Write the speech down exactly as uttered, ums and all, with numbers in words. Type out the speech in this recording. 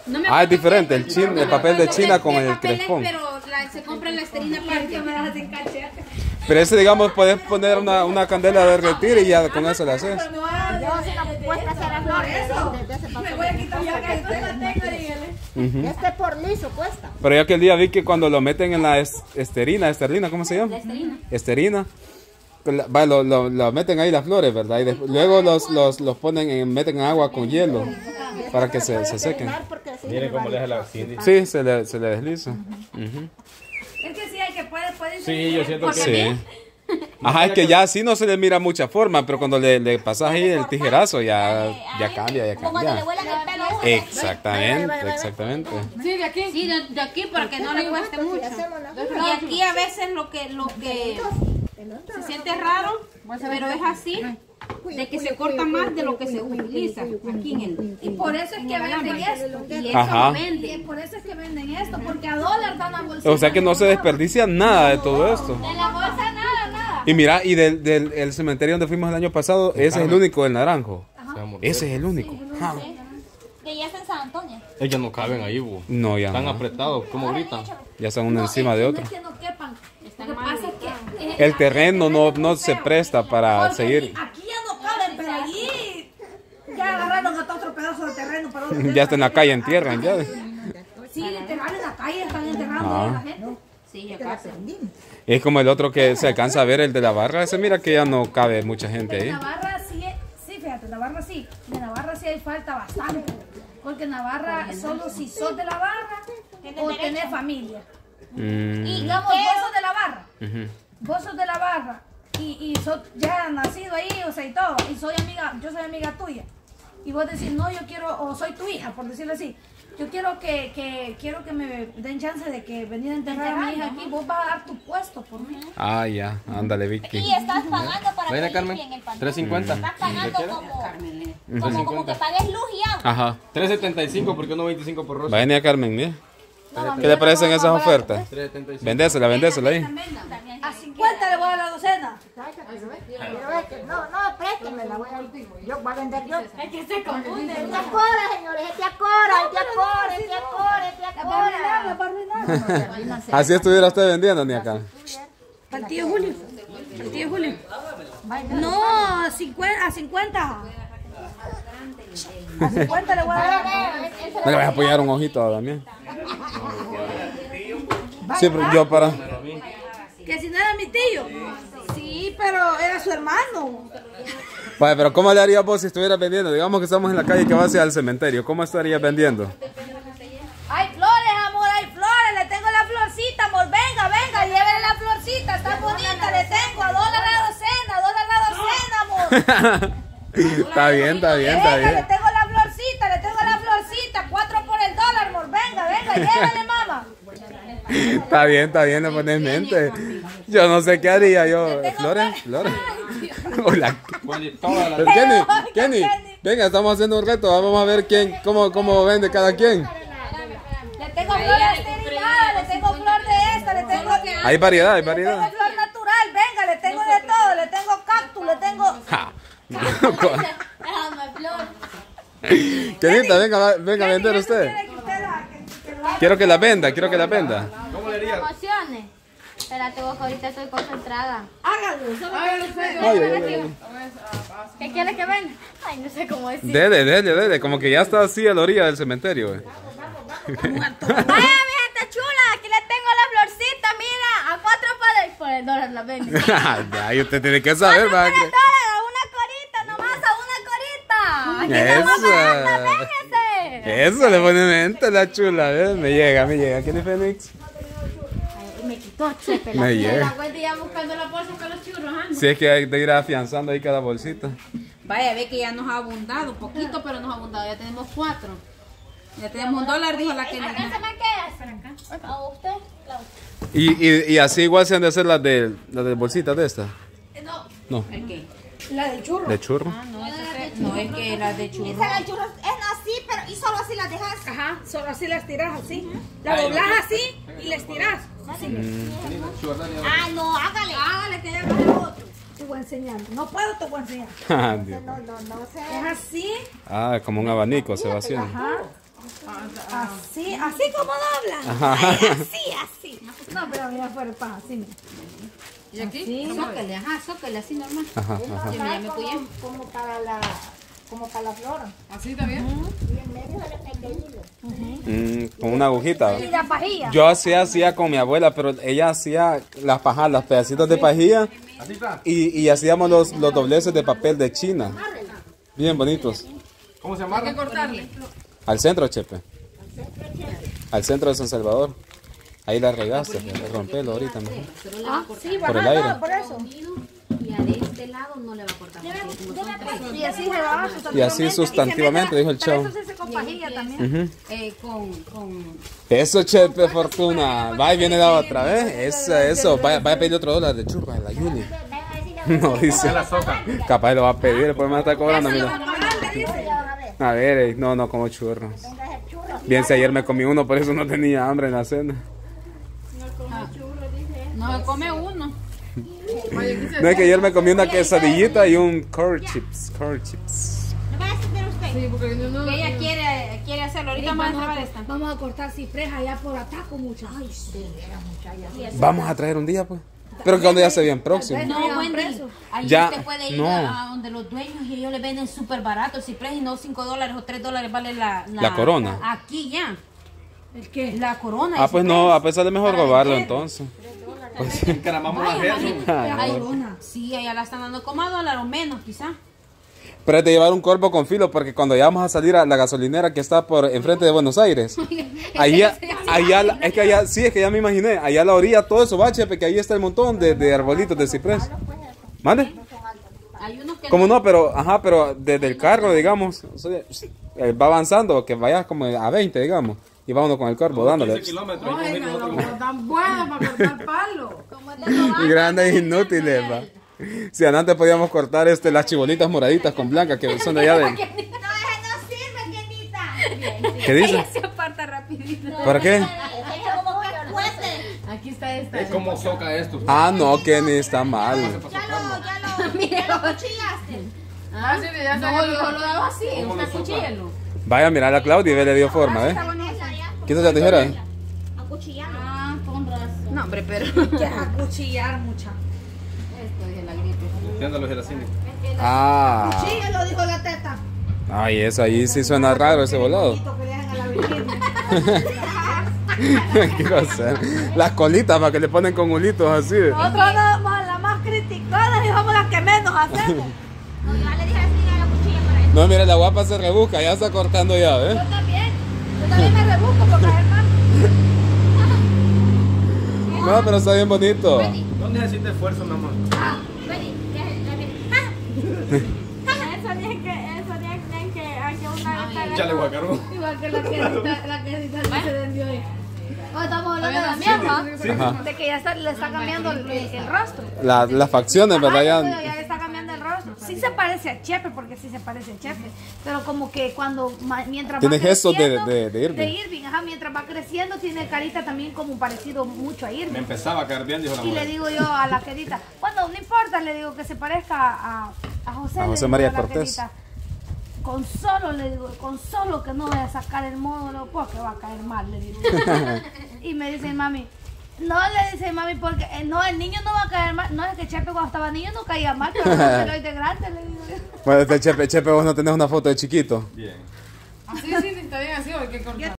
No me Ah, es diferente, que- el, chin, el papel de China con el crespón. Pero la, se compra la esterina aparte. Me das en cachete. Pero ese, digamos, puedes poner una, una candela a derretir y ya con eso le haces. Yo sí no puedo hacer las flores de, de ese Me papel. voy a quitar ya que usted la tenga, dígale. Este por liso cuesta. Pero yo aquel día vi que cuando lo meten en la es- esterina, esterlina, ¿cómo se llama? Esterina. Esterina. la- va, lo, lo, lo meten ahí las flores, ¿verdad? Y después- luego los, los, los ponen en, meten en agua con hielo para que se, se sequen. Miren cómo le deja la Cindy. Sí, se le, se le desliza. Ujú. Es que sí, hay que puede, puede Sí, yo siento que Sí. Ajá, es que ya así no se le mira mucha forma, pero cuando le, le pasas ahí el tijerazo ya, ya cambia, ya Como cuando le cambia. vuelan el pelo. Exactamente, exactamente. Sí, de aquí. Sí, de, de aquí para que no le cueste mucho. Y aquí a veces lo que lo que se siente raro, pero es así, de que se corta más de lo que se utiliza aquí en el. Y por eso es que venden esto. Y eso Ajá. venden. Y por eso es que venden esto, porque a dólar dan la bolsita. O sea que no se desperdicia nada de todo esto. De la bolsa nada, nada. Y mira, y del, del el cementerio donde fuimos el año pasado, ese es el único, el naranjo. Seamos- Ese es el único. Ah. Que ya está en San Antonio. Ellos no caben ahí, bu. No, ya Están no. apretados, como gritan. Ya son uno encima de otro. No es que no quepan. Lo que pasa es que eh, El terreno no, no se presta para porque seguir. aquí ya no caben, pero allí ya agarraron hasta otro pedazo de terreno para otro. Ya está en la calle, entierran ya. Sí, literal en la calle están enterrando Ah. a la gente. Sí, acá. Es como el otro que se alcanza a ver, el de la barra. Ese mira que ya no cabe mucha gente En ahí. Navarra sí, sí, fíjate, Navarra sí. En Navarra sí hay falta bastante. Porque en Navarra solo si sos de la barra o tenés familia. Mm, Y digamos, vos sos de la barra. ujú. Vos sos de la barra y, y sos ya nacido ahí, o sea, y todo. Y soy amiga, yo soy amiga tuya. Y vos decís, no, yo quiero, o soy tu hija, por decirlo así. Yo quiero que, que, quiero que me den chance de que venir a enterrar a mi hija aquí. Vos vas a dar tu puesto por mí. Ah, ya, ándale, Vicky. Y estás pagando para Ven a que Carmen. limpien el pantalón. tres cincuenta. Estás pagando como, como, como que pagues luz y agua. Ajá. tres setenta y cinco, porque no veinticinco por rosa. Va a venir a Carmen, mira. ¿Qué le parecen esas ofertas? tres setenta y cinco. Vendésela, vendésela ahí. A cincuenta le voy a dar la docena. Pero es que no, no, présteme, la voy a yo voy a vender yo. Es que se confunde. Este acora, señores, este acora, este acora, este acora, este La va a arruinar, la va a arruinar. Así estuviera usted vendiendo, ni acá. Al tío Julio. Al tío Julio. No, a cincuenta. A cincuenta. A cincuenta le voy a dar. No le vas a apoyar un ojito también. Sí, pero yo para. Que si no era mi tío. Sí, pero era su hermano. Vale, pero ¿cómo le harías vos si estuvieras vendiendo? Digamos que estamos en la calle que va hacia el cementerio. ¿Cómo estarías vendiendo? Hay flores, amor, hay flores. Le tengo la florcita, amor. Venga, venga, llévele la florcita. Está bonita, le tengo. A dólar la docena, a dólar la docena, amor. Está bien, está bien, está Venga, le bien. tengo la florcita, le tengo la florcita. Cuatro por el dólar, amor. Venga, venga, llévele, mamá. Está bien, está bien, le pones mente. Yo no sé qué haría yo. ¿Flores? ¿Flores? Hola. Bueno, toda la- Pero Kenny, Kenny, venga, estamos haciendo un reto. Vamos a ver quién, cómo, cómo vende cada quien. Le tengo flor esterilada, le tengo flor de esta, le tengo... Hay variedad, hay Le tengo variedad. flor natural, venga, le tengo de todo, le tengo cactus, le tengo... Ja. Déjame flor. Kenita, venga, va- venga a vender usted. ¿Quiere que usted la- que- que lo haga? Quiero que la venda, quiero que la venda. ¿Cómo le haría? Emociones. Espérate vos que ahorita estoy concentrada. Hágalo, solo que- Ay, ay, ay. ¿Qué quieres que venga? Ay, no sé cómo decir. Dele, dele, dele. Como que ya está así a la orilla del cementerio. eh. Vaya, mi gente chula, aquí le tengo la florcita, mira, a cuatro por el, por el dólar la vendo. Ya, y usted tiene que saber, va. Por el dólar, a una corita, nomás a una corita. Aquí estamos barata, Eso. véngase. Eso le pone mente la chula, ¿ves? Me llega, me llega. ¿Quién es Fénix? Ay, me quitó chepe la Me la llega. vuelta ya buscando la bolsa con los churros, ¿ah? Si es que hay de ir afianzando ahí cada bolsita. Vaya, ve que ya nos ha abundado, poquito, pero nos ha abundado, ya tenemos cuatro. Ya tenemos un dólar, dijo la que ¿Acá se me queda? ¿A usted? Claudia. Y, y, y así igual se han de hacer las de, las de bolsitas de estas. No. No, ¿El qué? La del churro. de churro. No, esa es, no, es que la de churro. Esa del churro es así, pero y solo así la dejas. Ajá, solo así la estiras así. La doblás así y la estiras. Así. Ah, no, hágale. Hágale que ya va el otro. Te voy a enseñar. No puedo, te voy a enseñar. Ah, Dios. No, no, no sé. Es así. Ah, como un abanico se va haciendo. Ajá. Así, así como doblan. Ay, así, así. No, pero mira fuera el paja, así, mira. ¿Y aquí? Sí. Zócale, ajá, zócale, así normal. Ajá, Es ajá. normal me como, apoyé. como para la, como para la flor. ¿Así también? Y en medio de la que hilo. Mm, con una agujita. Y la pajilla. Yo hacía, hacía con mi abuela, pero ella hacía las pajas, los pedacitos de pajilla Así está. y, y hacíamos los, los dobleces de papel de China. Bien bonitos. ¿Cómo se Hay llama? que cortarle. Al centro, Chepe. Al centro de San Salvador. Ahí la regaste, rompelo ahorita. Mejor. Ah, sí, Por el ajá, aire. no, por eso. Y a de este lado no le va a cortar. porque como son tres. Y así se va sustantivamente. Y así sustantivamente, dijo el Pero chavo. eso se hace con pajilla también. Ujú. Eh, con, con... Eso, Chepe, Fortuna. Va y viene la otra vez. Eso, eso. Vaya, vaya a pedir otro dólar de churro a la Yuli. No, dice. La soca. Capaz lo va a pedir, después me está cobrando. Mira. Ya van a ver. A ver, eh, no, no como churros. Venga ese churro. Bien, si ayer me comí uno, por eso no tenía hambre en la cena. No se come uno. Vaya, aquí se- No, es que ayer me comí una quesadillita y un corn chips. Corn chips. Sí, porque yo no... Que ella quiere, quiere hacerlo. Ahorita más Vamos a a, hacer esta. vamos a cortar ciprés allá por Ataco, muchachos. Ay, Vamos a traer un día, pues. Pero que cuando ya se bien próximo. No, Llevan Wendy, preso. ahí Ya, usted puede ir no. a, a donde los dueños y ellos le venden súper barato el ciprés y no cinco dólares o tres dólares vale la, La corona. Aquí ya. ¿el qué? La corona. Ah, el pues ciprés. no, a pesar de mejor Para robarlo vender. entonces. Encaramamos la Ay, gente. imagínate, Ah, ay, corona. sí, allá la están dando como a dólar o menos, quizá. Pero es de llevar un corvo con filo, porque cuando ya vamos a salir a la gasolinera que está por enfrente de Buenos Aires, allá, allá, es que allá, sí, es que ya me imaginé, allá a la orilla todo eso va, Chepe, que ahí está el montón de, de arbolitos de ciprés. ¿Mande? Hay unos que ¿Cómo no? Pero, ajá, pero desde el carro, digamos, o sea, eh, va avanzando, que vaya como a veinte, digamos, y va uno con el corvo dándole. quince kilómetros. y Oiga, nosotros- no, tan buenas para cortar palo. Y grandes inútiles, va. Si antes podíamos cortar este, las chibolitas moraditas con blancas, que son de allá de... No, ese no sirve, Kenita. ¿Qué dice? Ella se aparta rapidito. ¿Para qué? como que fuerte. Aquí está esta. Es como soca esto. Ah, no, Kenny, está mal. Ya lo, ya lo, mire, lo cuchillaste. Ah, sí, ya No, salió. yo lo hago así, usted cuchíllelo. Vaya, mira a la Claudia y ve, le dio forma, ¿eh? Quítate la tijera. Ah, con razón. No, hombre, pero... Que es acuchillar, mucha. Esto es la gripe. Entiéndalo, Gerasini. Ah. Sí, lo dijo la teta. Ay, eso ahí sí suena raro ese volado. Que dejan a la virgen. ¿Qué cosa? Las colitas para que le ponen con hulitos así. Nosotros no somos las más criticadas y somos las que menos hacemos. No, yo le dije así a la cuchilla para él. No, mira, la guapa se rebusca, ya está cortando ya, ¿eh? Yo también. Yo también me rebusco porque es más. No, pero está bien bonito. No necesita esfuerzo, mi amor. Eso tiene que, eso tiene que, hay que una Échale guacarón. Igual que la que edita, la que edita el que se vendió hoy. Oh, estamos hablando de la mierda. Ajá. De que ya está, le está cambiando el, el rostro. La- las facciones, ¿verdad? Ay, Ya, pero ya le está cambiando el rostro. Sí se parece a Chepe, porque sí se parece a Chepe. Pero como que cuando, ma- mientras Tiene va gestos de- creciendo... de- de Irving. De Irving, ajá. Mientras va creciendo, tiene carita también como parecido mucho a Me Irving. empezaba a caer bien, dijo la Y le mujer. digo yo a la querida, bueno, no importa, le digo que se parezca a, a José. A le José digo María la Cortés. querida. Con solo, le digo, con solo que no vaya a sacar el módulo, porque va a caer mal, le digo. Y me dice mami, no, le dice mami, porque eh, no, el niño no va a caer mal. No, es que Chepe cuando estaba niño no caía mal, pero no se lo de grande, le digo yo. Bueno, este Chepe, Chepe, vos no tenés una foto de chiquito. Bien. Así, sí, está bien así, o hay que cortar.